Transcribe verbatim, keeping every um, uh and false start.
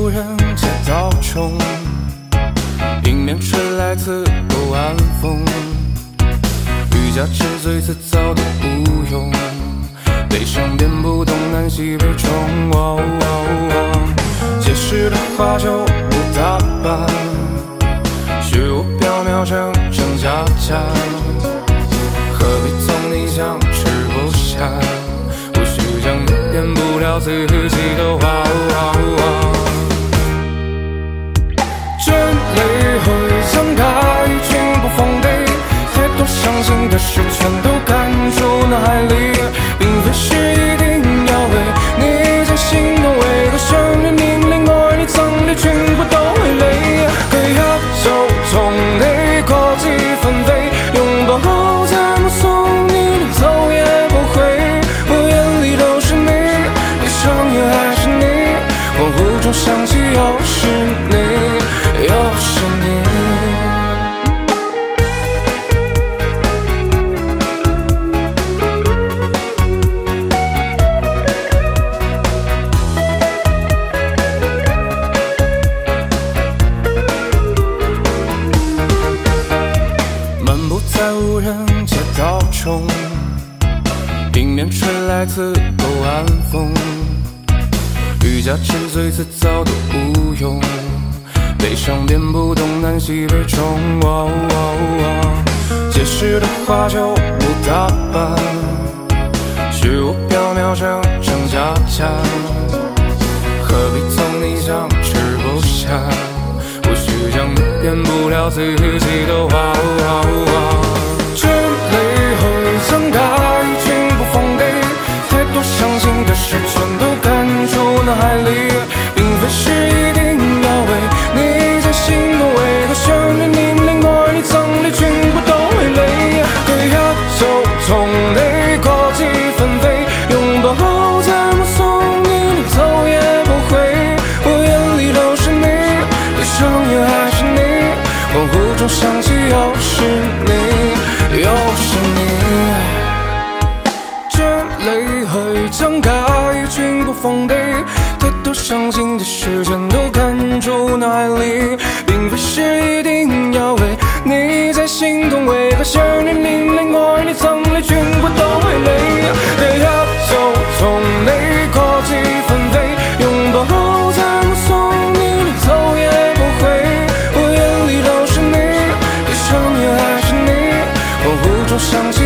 无人街道中，迎面吹来刺骨晚风，欲加之罪，自造的无用，悲伤遍布东南西北中。哦哦、街市的花酒不打扮，虚无缥缈，真真假假，何必从你想吃不下？或许讲也变不了自己的话。这泪会张开，君不奉陪，太多伤心的事全都赶出脑海里，并非是一定要为你在心头为何生日命令我你葬礼全部都会累，可要走从内过几纷飞，拥抱后再目送你走也不回，我眼里都是你，闭上眼还是你，恍惚中想起又是你，又是你。漫步在无人街道中，迎面吹来刺骨晚风，欲加之罪，自造的无用，悲伤遍布东南西北中。哦哦、街市的花酒不打扮，虚无缥缈，真真假假，何必从你想吃不下？或许讲也变不了自己的话。这泪会张开，君不奉陪，太多伤心的事全都赶出脑海里，并非是一定要为你在心头为何生日命令我你葬礼全部都会累，可要走从内过几纷飞，拥抱后再目送你走也不回，我眼里都是你，闭上眼还是你，恍惚中想起又是你，又是你。这泪会张开，君不奉陪，太多伤心的事全都赶出脑海里，并非是一定要为你在心痛，为何生日命令我你葬礼全部都会累，可要走从内过几纷飞，拥抱后再目送你走也不回，我眼里都是你，闭上眼还是你，恍惚中想起